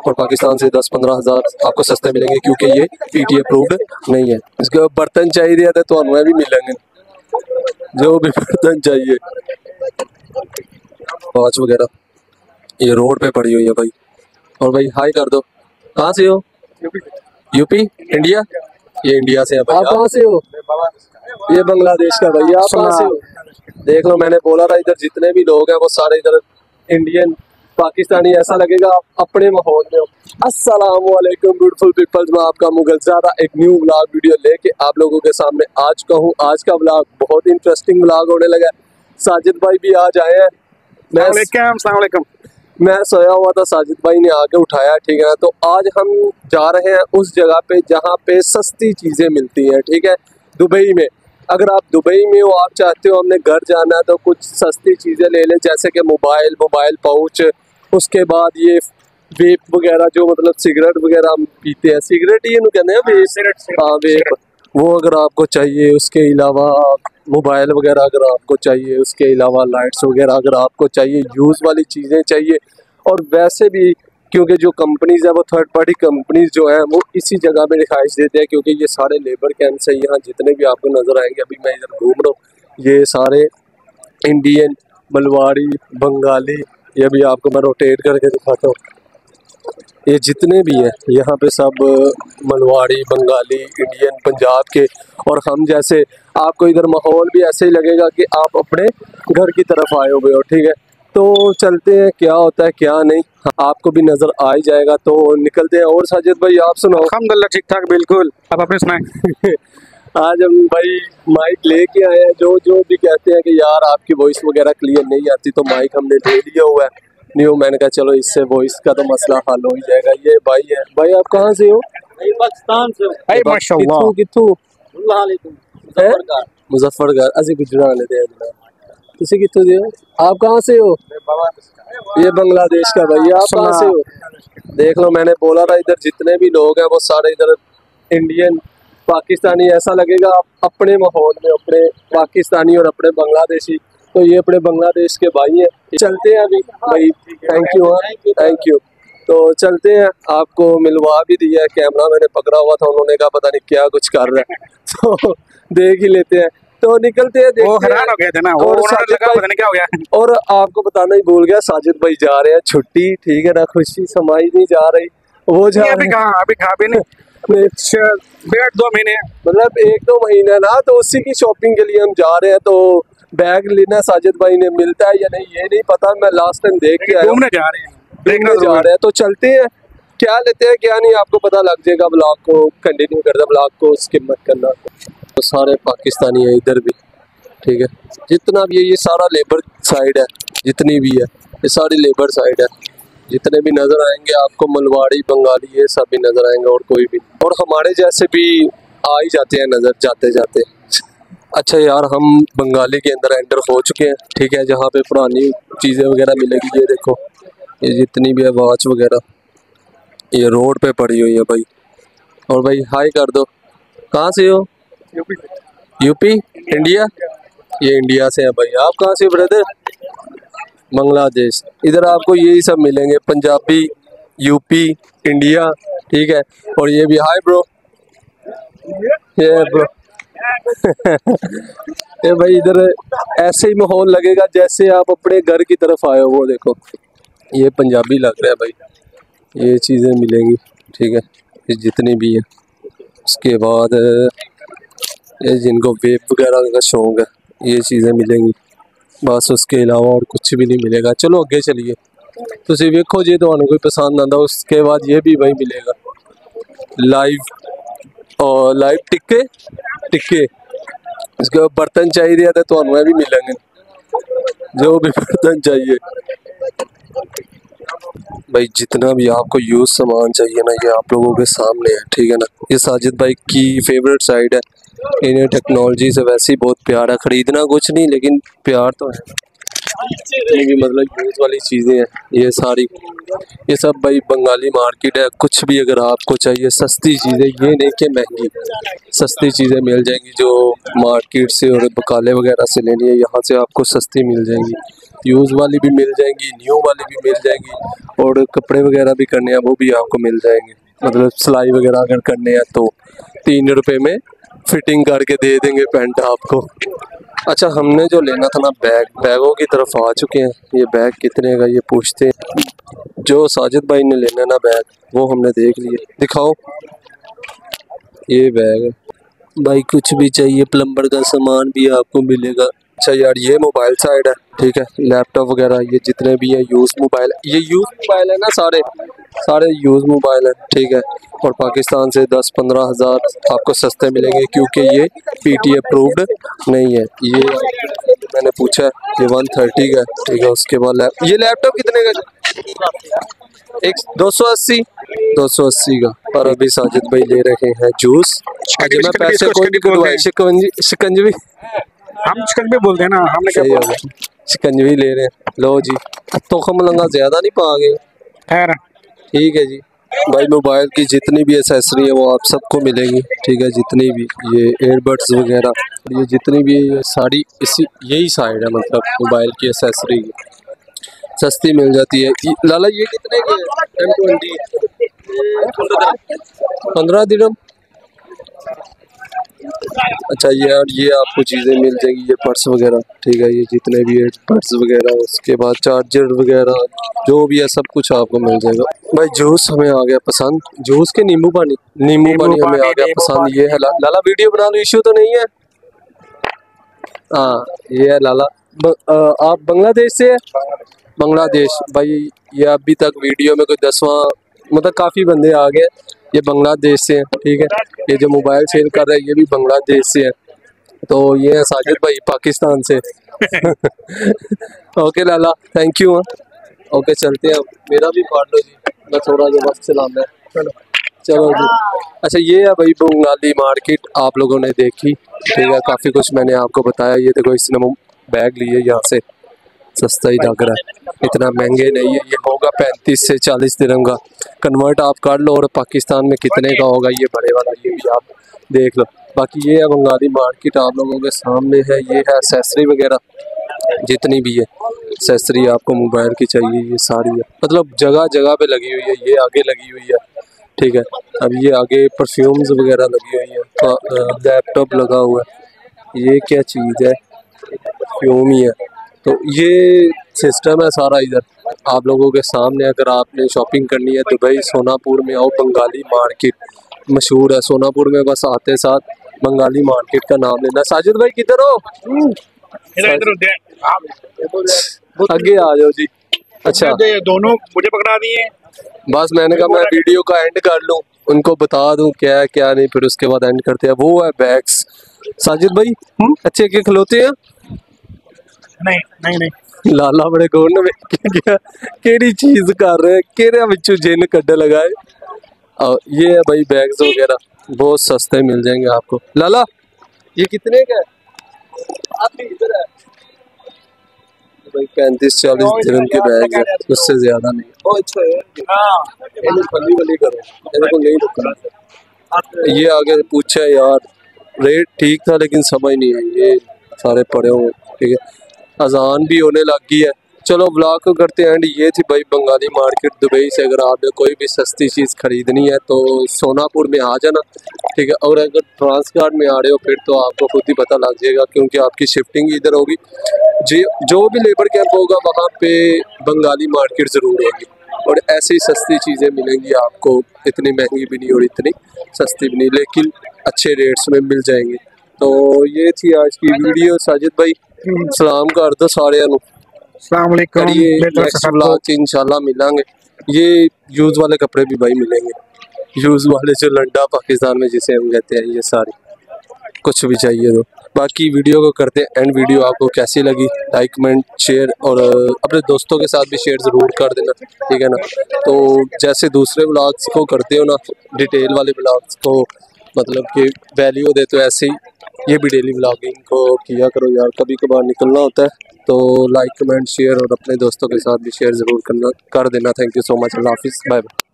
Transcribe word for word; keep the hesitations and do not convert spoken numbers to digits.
और पाकिस्तान से दस पंद्रह हज़ार आपको सस्ते मिलेंगे क्योंकि ये पीटी अप्रूव्ड नहीं है। इसके बर्तन चाहिए तो तुम्हें भी मिलेंगे, जो भी बर्तन चाहिए। वॉच वगैरह ये रोड पे पड़ी हुई है भाई। और भाई हाई कर दो, कहाँ से हो? UP India? ये इंडिया से है भाई। आप कहाँ से हो? ये बांग्लादेश का भाई। आप कहाँ से हो? देख लो, मैंने बोला था इधर जितने भी लोग हैं वो सारे इधर इंडियन पाकिस्तानी, ऐसा लगेगा आप अपने माहौल में हो। अस्सलाम वालेकुम ब्यूटीफुल पीपल्स, मैं आपका मुगल ज़ादा एक न्यू व्लॉग वीडियो लेके आप लोगों के सामने आ चुका हूँ। आज का व्लॉग बहुत इंटरेस्टिंग व्लॉग होने लगा है। साजिद भाई भी आज आए हैं। मैं मैं सोया हुआ था, साजिद भाई ने आके उठाया, ठीक है। तो आज हम जा रहे हैं उस जगह पे जहाँ पे सस्ती चीज़ें मिलती हैं, ठीक है, दुबई में। अगर आप दुबई में हो, आप चाहते हो हमने घर जाना है तो कुछ सस्ती चीज़ें ले लें, जैसे कि मोबाइल मोबाइल पाउच, उसके बाद ये वेप वगैरह, जो मतलब सिगरेट वगैरह हम पीते हैं, सिगरेट ये कहते हैं वेप, हाँ वेप, वो अगर आपको चाहिए। उसके अलावा मोबाइल वगैरह अगर आपको चाहिए, उसके अलावा लाइट्स वगैरह अगर आपको चाहिए, यूज़ वाली चीज़ें चाहिए। और वैसे भी क्योंकि जो कंपनीज़ है वो थर्ड पार्टी कंपनीज जो है वो इसी जगह पे दिखाई देते हैं, क्योंकि ये सारे लेबर कैंप्स हैं। यहाँ जितने भी आपको नज़र आएंगे, अभी मैं इधर घूम रहा हूँ, ये सारे इंडियन, मलवाड़ी, बंगाली, ये भी आपको मैं रोटेट करके दिखाता हूँ। ये जितने भी हैं यहाँ पे सब मलवाड़ी, बंगाली, इंडियन, पंजाब के। और हम जैसे आपको इधर माहौल भी ऐसे ही लगेगा कि आप अपने घर की तरफ आए हुए हो, ठीक है। तो चलते हैं, क्या होता है क्या नहीं आपको भी नज़र आ ही जाएगा। तो निकलते हैं। और साजिद भाई आप सुनाओ? अल्हम्दुलिल्लाह ठीक ठाक, बिल्कुल। अब अपने सुनाएं। आज हम भाई माइक लेके आए हैं। जो जो भी कहते हैं कि यार आपकी वॉइस वगैरह क्लियर नहीं आती, तो माइक हमने ले लिया हुआ है न्यू। मैंने कहा चलो इससे वॉइस का तो मसला हल हो ही जाएगा। ये भाई है। भाई आप कहाँ से हो? पाकिस्तान से। भाई माशाल्लाह। कित्थों? मुजफ्फरगढ़। मुजफ्फरगढ़। असि गुजरात लेते हैं। तुसी कित्थों दे हो? आप कहाँ से हो? ये बांग्लादेश का भाई। आप कहाँ से हो? देख लो, मैंने बोला था इधर जितने भी लोग हैं वो सारे इधर इंडियन पाकिस्तानी, ऐसा लगेगा आप अपने माहौल में, अपने पाकिस्तानी और अपने बांग्लादेशी। तो ये अपने बांग्लादेश के भाई हैं। चलते हैं अभी भाई। थैंक यू, हाँ थैंक यू। तो चलते हैं, आपको मिलवा भी दिया है। कैमरा मैंने पकड़ा हुआ था, उन्होंने कहा पता नहीं क्या कुछ कर रहा है, तो देख ही लेते हैं। तो निकलते हैं, वो हैरान हो गए थे ना, वो और उन्होंने लगा पता नहीं क्या हो गया। और आपको बताना ही भूल गया, साजिद भाई जा रहे हैं छुट्टी, ठीक है ना। खुशी समाई नहीं जा रही, वो जा अभी कहाँ, अभी कहाँ भी नहीं, डेढ़ दो महीने, मतलब एक दो महीने ना। तो उसी की शॉपिंग के लिए हम जा रहे हैं। तो बैग लेना साजिद भाई ने, मिलता है या नहीं ये नहीं पता। मैं लास्ट टाइम देख के आया, घूमने जा रहे हैं, देखने जा रहे हैं। तो चलते हैं, क्या लेते हैं क्या नहीं आपको पता लग जाएगा। ब्लॉग को कंटिन्यू कर दे, ब्लॉग को स्किप मत करना। तो सारे पाकिस्तानी है इधर भी, ठीक है। जितना भी है ये सारा लेबर साइड है, जितनी भी है ये सारी लेबर साइड है। जितने भी नज़र आएंगे आपको, मलवाड़ी, बंगाली, ये सब भी नज़र आएंगे, और कोई भी। और हमारे जैसे भी आ ही जाते हैं नज़र जाते जाते। अच्छा यार, हम बंगाली के अंदर एंटर हो चुके हैं, ठीक है, जहाँ पे पुरानी चीज़ें वगैरह मिलेगी। ये देखो, ये जितनी भी है वॉच वगैरह, ये रोड पे पड़ी हुई है भाई। और भाई हाई कर दो, कहाँ से हो? UP India? ये इंडिया से है भाई। आप कहाँ से ब्रदर? बांग्लादेश। इधर आपको यही सब मिलेंगे, पंजाबी, यूपी, इंडिया, ठीक है। और ये भी हाय ब्रो, ये ब्रो। ये भाई इधर ऐसे ही माहौल लगेगा जैसे आप अपने घर की तरफ आए हो। वो देखो, ये पंजाबी लग रहा है भाई। ये चीज़ें मिलेंगी, ठीक है, ये जितनी भी है। उसके बाद ये जिनको वेप वगैरह का शौक है, ये चीज़ें मिलेंगी। बस उसके अलावा और कुछ भी नहीं मिलेगा। चलो अगे चलिए। तुसी वेखो जी, तो कोई पसंद आता, उसके बाद ये भी वही मिलेगा लाइव, और लाइव टिक्के टिक्के। इसके बर्तन चाहिए तो तुम्हें भी मिलेंगे, जो भी बर्तन चाहिए भाई। जितना भी आपको यूज सामान चाहिए ना, ये आप लोगों के सामने है, ठीक है ना। ये साजिद भाई की फेवरेट साइड है। इन्हें टेक्नोलॉजी से वैसे ही बहुत प्यार है, खरीदना कुछ नहीं लेकिन प्यार तो है। ये भी मतलब यूज वाली चीज़ें हैं ये सारी। ये सब भाई बंगाली मार्केट है। कुछ भी अगर आपको चाहिए सस्ती चीज़ें, ये नहीं कि महंगी, सस्ती चीज़ें मिल जाएंगी। जो मार्केट से और बकाले वगैरह से लेनी है, यहाँ से आपको सस्ती मिल जाएंगी। यूज़ वाली भी मिल जाएंगी, न्यू वाली भी मिल जाएंगी, और कपड़े वगैरह भी करने हैं वो भी आपको मिल जाएंगे। मतलब सिलाई वगैरह अगर करने हैं तो तीन रुपए में फिटिंग करके दे देंगे पैंट आपको। अच्छा, हमने जो लेना था ना बैग, बैगों की तरफ आ चुके हैं। ये बैग कितने का ये पूछते हैं। जो साजिद भाई ने लेना ना बैग वो हमने देख लिए। दिखाओ, ये बैग है भाई। कुछ भी चाहिए प्लम्बर का सामान भी आपको मिलेगा। अच्छा यार, ये मोबाइल साइड है, ठीक है। लैपटॉप वगैरह ये जितने भी है यूज़ मोबाइल, ये यूज़ मोबाइल है ना, सारे सारे यूज़ मोबाइल है, ठीक है। और पाकिस्तान से दस पंद्रह हज़ार आपको सस्ते मिलेंगे क्योंकि ये पीटी अप्रूव्ड नहीं है। ये मैंने पूछा, ये वन थर्टी का, ठीक है। उसके बाद लैप ये लैपटॉप कितने का? एक दो सौ अस्सी दो सौ अस्सी का। और अभी साजिद भाई ले रहे हैं जूस। अभी मैं पैसे कोई भी कटवाई, शिकंजी शिकंजवी हम चिकन भी बोलते हैं ना, हमने क्या सही बोला? होगा, शिकंजवी ले रहे हैं। लो जी, तो खमलंगा ज्यादा नहीं पा गए, खैर ठीक है जी। भाई मोबाइल की जितनी भी एसेसरी है वो आप सबको मिलेंगी, ठीक है। जितनी भी ये एयरबड्स वगैरह, ये जितनी भी ये सारी इसी यही साइड है, मतलब मोबाइल की एसेसरी सस्ती मिल जाती है। ये- लाला ये कितने के एम ट्वेंटी? पंद्रह दिरहम। अच्छा यार, ये आपको चीज़ें मिल जाएगी, ये पर्स वगैरह, ठीक है। ये जितने भी है पर्स वगैरह, उसके बाद चार्जर वगैरह जो भी है सब कुछ आपको मिल जाएगा। भाई जूस हमें आ गया पसंद, जूस के नींबू पानी, नींबू नींबू पानी हमें आ पानी, गया नींबू पसंद। पानी, ये है ला, लाला वीडियो बना लो, इश्यू तो नहीं है? हाँ ये है लाला। ब, आ, आप बांग्लादेश से है? बांग्लादेश। भाई ये अभी तक वीडियो में कोई दसवां, मतलब काफ़ी बंदे आ गए, ये बांग्लादेश से हैं, ठीक है। ये जो मोबाइल सेल कर रहे हैं ये भी बांग्लादेश से है। तो ये है साजिद भाई पाकिस्तान से। ओके लाला, थैंक यू। ओके चलते हैं, मेरा भी फाड़ लो जी, मैं थोड़ा जो बस चलाना है। चलो चलो जी। अच्छा ये है भाई बंगाली मार्केट, आप लोगों ने देखी, ठीक है। काफ़ी कुछ मैंने आपको बताया। ये देखो इसने बैग लिए यहाँ से, सस्ता ही लग रहा है, इतना महंगे नहीं है। ये होगा पैंतीस से चालीस दिरहम का, कन्वर्ट आप कर लो और पाकिस्तान में कितने का होगा ये बड़े वाला, ये भी आप देख लो। बाकी ये है बंगाली मार्केट आप लोगों के सामने है। ये है एक्सेसरी वगैरह जितनी भी है एक्सेसरी आपको मोबाइल की चाहिए, ये सारी है, मतलब जगह जगह पे लगी हुई है। ये आगे लगी हुई है, ठीक है। अब ये आगे परफ्यूम्स वगैरह लगी हुई है, तो लैपटॉप लगा हुआ है। ये क्या चीज़ है? परफ्यूम ही है। तो ये सिस्टम है सारा इधर आप लोगों के सामने। अगर आपने शॉपिंग करनी है दुबई सोनापुर में आओ, बंगाली मार्केट मशहूर है सोनापुर में, बस आते साथ बंगाली मार्केट का नाम लेना। साजिद भाई किधर हो? इधर इधर दे- आगे आ जाओ जी। अच्छा दे- दोनों मुझे पकड़ा दिए। बस मैंने कहा मैं वीडियो का एंड कर लूँ, उनको बता दूं क्या है क्या नहीं, फिर उसके बाद एंड करते हैं। वो है बैग्स। साजिद भाई अच्छे के खिलौते हैं? नहीं नहीं नहीं लाला बड़े गौर में क्या केड़ी चीज कर रहे हैं, केरे बिचू जिन कड्डे लगाए। और ये है भाई बैग्स वगैरह बहुत सस्ते मिल जाएंगे आपको। लाला ये कितने का है? आप इधर है भाई, पैंतीस चालीस दिरहम के बैग है, उससे ज्यादा नहीं। हाँ फली वली करो, मेरे को नहीं रुकना। ये आगे पूछा यार, रेट ठीक था लेकिन समझ नहीं आई, ये सारे पड़े हुए, ठीक है। अजान भी होने लग गई है। चलो ब्लॉग को करते हैं एंड। ये थी भाई बंगाली मार्केट दुबई से। अगर आपने कोई भी सस्ती चीज़ खरीदनी है तो सोनापुर में आ जाना, ठीक है। और अगर ट्रांसगार्ड में आ रहे हो फिर तो आपको खुद ही पता लग जाएगा क्योंकि आपकी शिफ्टिंग इधर होगी। जी जो भी लेबर कैंप होगा वहाँ पे बंगाली मार्केट ज़रूर होगी और ऐसी सस्ती चीज़ें मिलेंगी आपको, इतनी महंगी भी नहीं और इतनी सस्ती भी नहीं, लेकिन अच्छे रेट्स में मिल जाएंगी। तो ये थी आज की वीडियो। साजिद भाई सलाम कर दो सारे नु। अस्सलाम वालेकुम। करिए, मेरे तरफ से नेक्स्ट सबको ब्लॉग इंशाल्लाह मिलेंगे। ये यूज़ वाले कपड़े भी भाई मिलेंगे, यूज़ वाले जो लंडा पाकिस्तान में जिसे हम कहते हैं, ये सारे कुछ भी चाहिए तो। बाकी वीडियो को करते हैं एंड। वीडियो आपको कैसी लगी लाइक कमेंट शेयर और अपने दोस्तों के साथ भी शेयर ज़रूर कर देना, ठीक है ना। तो जैसे दूसरे ब्लॉग्स को करते हो ना, डिटेल वाले ब्लॉग्स को मतलब कि वैल्यू दे, तो ऐसे ही ये भी डेली ब्लॉगिंग को किया करो यार, कभी कभार निकलना होता है। तो लाइक कमेंट शेयर और अपने दोस्तों के साथ भी शेयर ज़रूर करना कर देना। थैंक यू सो मच, अल्लाह हाफिज़, बाय बाय।